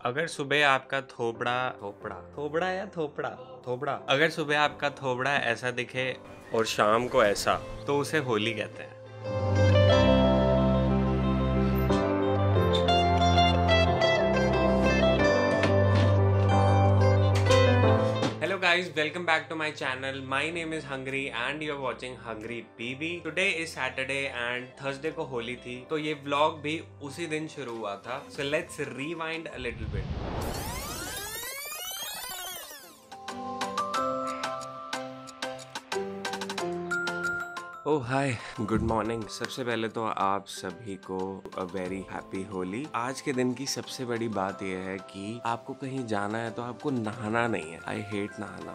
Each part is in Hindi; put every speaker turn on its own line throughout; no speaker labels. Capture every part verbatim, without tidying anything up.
अगर सुबह आपका थोबड़ा थोपड़ा थोबड़ा या थोपड़ा थोबड़ा अगर सुबह आपका थोबड़ा ऐसा दिखे और शाम को ऐसा, तो उसे होली कहते हैं। Hello guys, welcome back to my channel. My name is Hungry and you're watching Hungry B B. Today is Saturday and Thursday को होली थी, तो ये vlog भी उसी दिन शुरू हुआ था. So let's rewind a little bit. Oh hi, good morning. सबसे पहले तो आप सभी को अ वेरी हैप्पी होली। आज के दिन की सबसे बड़ी बात यह है कि आपको कहीं जाना है तो आपको नहाना नहीं है। आई हेट नहाना।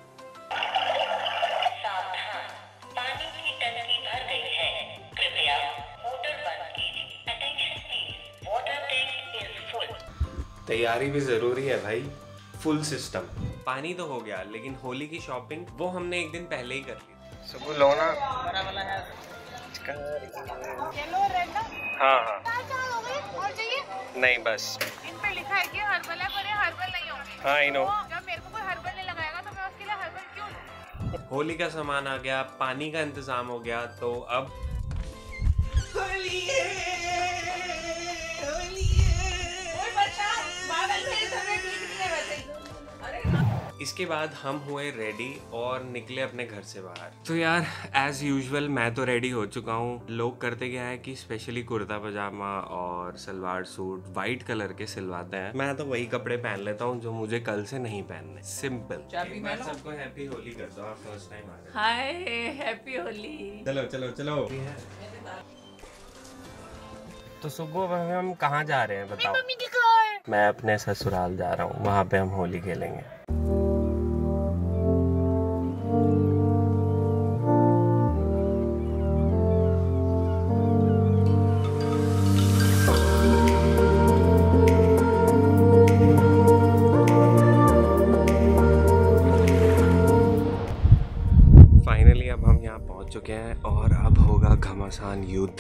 सावधान, पानी की टंकी भर गई है, कृपया मोटर बंद कीजिए। Attention please, water tank is full.
तैयारी भी जरूरी है भाई, फुल सिस्टम। पानी तो हो गया, लेकिन होली की शॉपिंग वो हमने एक दिन पहले ही कर ली। सुबह लो ना।
येलो रेड ना?
हाँ हाँ।
हो गई और चाहिए?
नहीं बस।
इन पे लिखा है कि हर्बल है, पर ये हर्बल नहीं होंगे।
हाँ आई नो।
जब मेरे को कोई हर्बल नहीं लगाएगा तो मैं उसके लिए हर्बल क्यों लूं?
होली का सामान आ गया, पानी का इंतजाम हो गया, तो अब होली है, होली है।
कोई बच्चा बादल से समय ठीक नहीं है वैसे। अरे
इसके बाद हम हुए रेडी और निकले अपने घर से बाहर। तो यार एज यूजुअल मैं तो रेडी हो चुका हूँ। लोग करते क्या है कि स्पेशली कुर्ता पजामा और सलवार सूट वाइट कलर के सिलवाते हैं। मैं तो वही कपड़े पहन लेता हूँ जो मुझे कल से नहीं पहनने। सिंपल। मैं सबको हैप्पी होली कर दो। आप फर्स्ट टाइम आ रहे हो।
Hi, happy Holi.
चलो चलो चलो। तो सुबह हम कहाँ जा रहे हैं बताओ?
मम्मी की कार।
मैं अपने ससुराल जा रहा हूँ, वहाँ पे हम होली खेलेंगे। फाइनली अब हम यहाँ पहुँच चुके हैं और अब होगा घमासान युद्ध।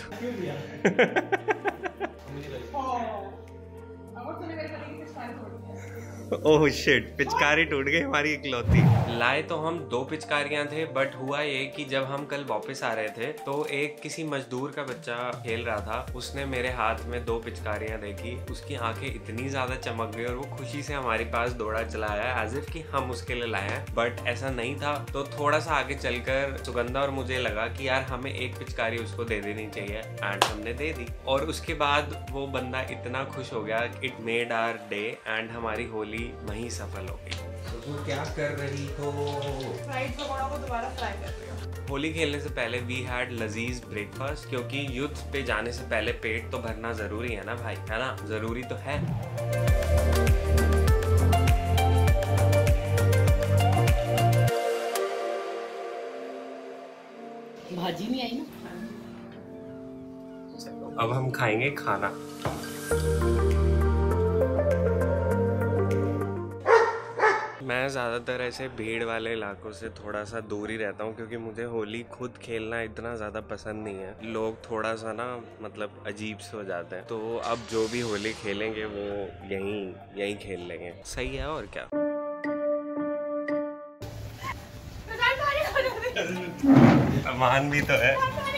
ओह शिट, पिचकारी टूट गई हमारी इकलौती। लाए तो हम दो पिचकारियां थे, बट हुआ ये कि जब हम कल वापस आ रहे थे तो एक किसी मजदूर का बच्चा खेल रहा था, उसने मेरे हाथ में दो पिचकारियां देखी, उसकी आंखें इतनी ज्यादा चमक गई और वो खुशी से हमारे पास दौड़ा चला आया एज इफ कि हम उसके लिए लाए हैं, बट ऐसा नहीं था। तो थोड़ा सा आगे चलकर सुगंधा और मुझे लगा कि यार हमें एक पिचकारी उसको दे देनी चाहिए, एंड हमने दे दी। और उसके बाद वो बंदा इतना खुश हो गया, it made our day and हमारी होली वहीं सफल हो गई। तो तू क्या कर रही हो?
फ्राइड पकौड़ों को दोबारा फ्राई कर रही हूं।
होली खेलने से पहले वी हैड लजीज ब्रेकफास्ट, क्योंकि युद्ध पे जाने से पहले पेट तो भरना जरूरी है ना भाई, है ना? जरूरी तो है।
भाजी नहीं आई ना।
अब हम खाएंगे खाना। मैं ज़्यादातर ऐसे भीड़ वाले इलाकों से थोड़ा सा दूर ही रहता हूँ, क्योंकि मुझे होली खुद खेलना इतना ज़्यादा पसंद नहीं है। लोग थोड़ा सा ना मतलब अजीब से हो जाते हैं, तो अब जो भी होली खेलेंगे वो यहीं यहीं खेल लेंगे। सही है और क्या। सामान भी तो है।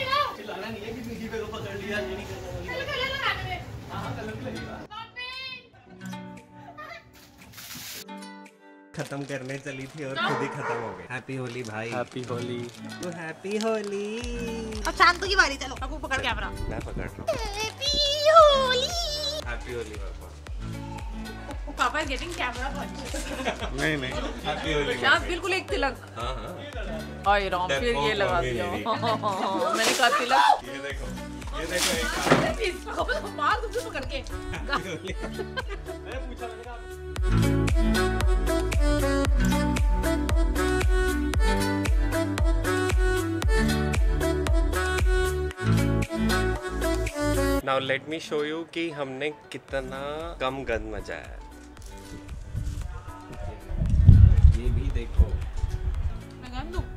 खत्म करने चली थी और खुद ही खत्म हो गई। हैप्पी होली भाई। हैप्पी होली। तो हैप्पी होली।
अब शांत की बारी, चलो अब पकड़ कैमरा।
मैं पकड़ रहा हूँ।
हैप्पी होली।
हैप्पी होली पापा।
पापा गेटिंग कैमरा।
नहीं नहीं, हैप्पी होली।
शांत बिल्कुल एक तिलक।
हाँ हाँ।
आई राम, फिर ये लगा दिया। मैंने कहा तिलक।
ये देखो, ये देखो एक
इसको मार दूँ पकड़ के। Now let me show you कि हमने कितना कम गंद मचाया है। ये भी देखो। मैं गंद दूँ?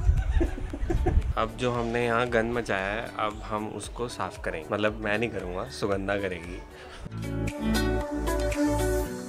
अब जो हमने यहाँ गंद मचाया है, अब हम उसको साफ करेंगे। मतलब मैं नहीं करूँगा, सुगंधा करेगी।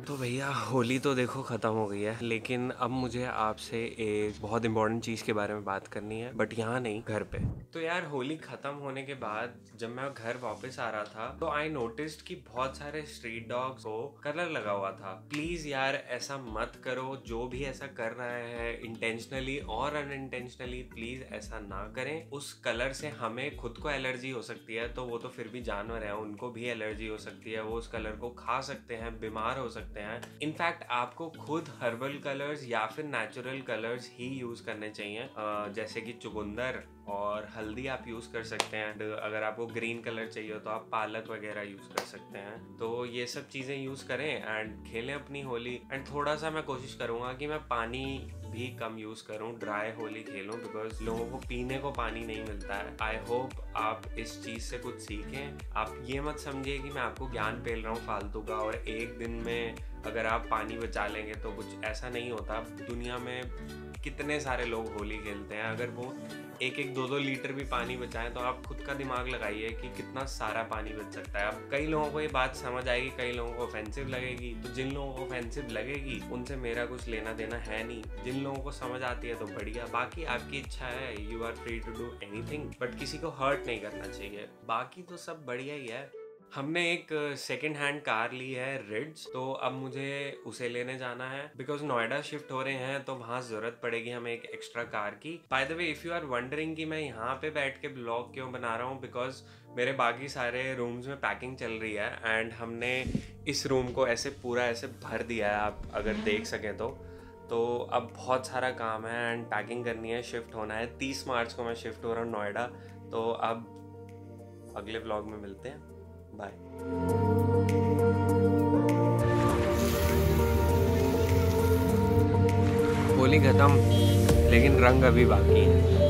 तो भैया होली तो देखो ख़त्म हो गई है, लेकिन अब मुझे आपसे एक बहुत इंपॉर्टेंट चीज़ के बारे में बात करनी है, बट यहाँ नहीं, घर पे। तो यार होली ख़त्म होने के बाद जब मैं घर वापस आ रहा था तो आई नोटिस्ड कि बहुत सारे स्ट्रीट डॉग्स को कलर लगा हुआ था। प्लीज़ यार ऐसा मत करो, जो भी ऐसा कर रहे हैं इंटेंशनली और अनइंटेंशनली, प्लीज़ ऐसा ना करें। उस कलर से हमें खुद को एलर्जी हो सकती है, तो वो तो फिर भी जानवर है, उनको भी एलर्जी हो सकती है, वो उस कलर को खा सकते हैं, बीमार हो सकते हैं। इनफैक्ट आपको खुद हर्बल कलर्स या फिर नेचुरल कलर्स ही यूज करने चाहिए, जैसे कि चुकंदर और हल्दी आप यूज कर सकते हैं। अगर आपको ग्रीन कलर चाहिए तो आप पालक वगैरह यूज कर सकते हैं। तो ये सब चीजें यूज करें एंड खेलें अपनी होली। एंड थोड़ा सा मैं कोशिश करूंगा कि मैं पानी भी कम यूज करूं, ड्राई होली खेलूं, बिकॉज लोगों को पीने को पानी नहीं मिलता है। आई होप आप इस चीज से कुछ सीखें। आप ये मत समझिए कि मैं आपको ज्ञान पेल रहा हूँ फालतू का, और एक दिन में अगर आप पानी बचा लेंगे तो कुछ ऐसा नहीं होता। दुनिया में कितने सारे लोग होली खेलते हैं, अगर वो एक एक दो दो लीटर भी पानी बचाएं तो आप खुद का दिमाग लगाइए कि कितना सारा पानी बच सकता है। अब कई लोगों को ये बात समझ आएगी, कई लोगों को ऑफेंसिव लगेगी, तो जिन लोगों को ऑफेंसिव लगेगी उनसे मेरा कुछ लेना देना है नहीं। जिन लोगों को समझ आती है तो बढ़िया, बाकी आपकी इच्छा है, you are free to do anything, but किसी को हर्ट नहीं करना चाहिए। बाकी तो सब बढ़िया ही है। हमने एक सेकेंड हैंड कार ली है रिड्ज, तो अब मुझे उसे लेने जाना है बिकॉज नोएडा शिफ्ट हो रहे हैं, तो वहाँ जरूरत पड़ेगी हमें एक एक्स्ट्रा कार की। By the way if you are wondering कि मैं यहाँ पे बैठ के ब्लॉग क्यों बना रहा हूँ, बिकॉज मेरे बाकी सारे रूम्स में पैकिंग चल रही है एंड हमने इस रूम को ऐसे पूरा ऐसे भर दिया है, आप अगर देख सकें तो। तो अब बहुत सारा काम है एंड पैकिंग करनी है, शिफ्ट होना है। तीस मार्च को मैं शिफ्ट हो रहा हूँ नोएडा, तो अब अगले व्लॉग में मिलते हैं, बाय। होली खत्म, लेकिन रंग अभी बाकी है।